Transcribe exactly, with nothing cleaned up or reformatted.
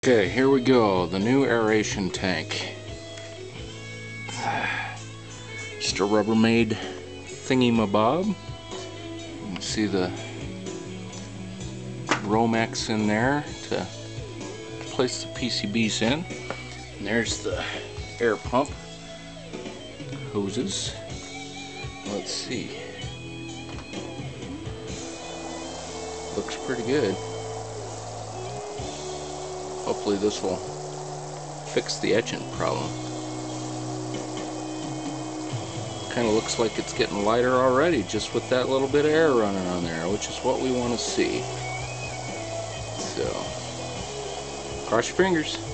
Okay, here we go. The new aeration tank. Just a Rubbermaid thingy-mabob. You can see the Romex in there to place the P C Bs in. And there's the air pump hoses. Let's see. Looks pretty good. Hopefully this will fix the etching problem. Kind of looks like it's getting lighter already just with that little bit of air running on there, which is what we want to see. So, cross your fingers.